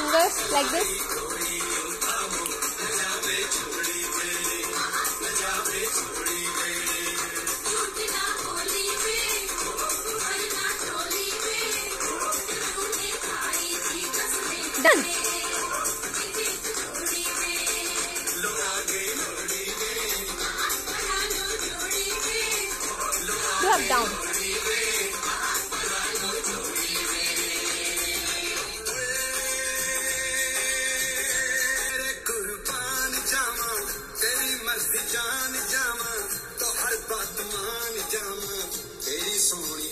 fingers like this. Done. Do up down. जान जामा तो हर बात मान जामा तेरी सोनी